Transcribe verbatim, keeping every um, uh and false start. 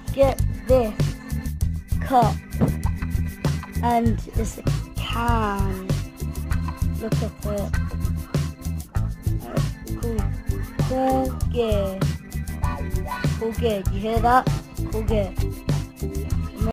get this cup and it's a can. Look at it. That's cool. Cool gear. Cool gear. You hear that? Cool gear.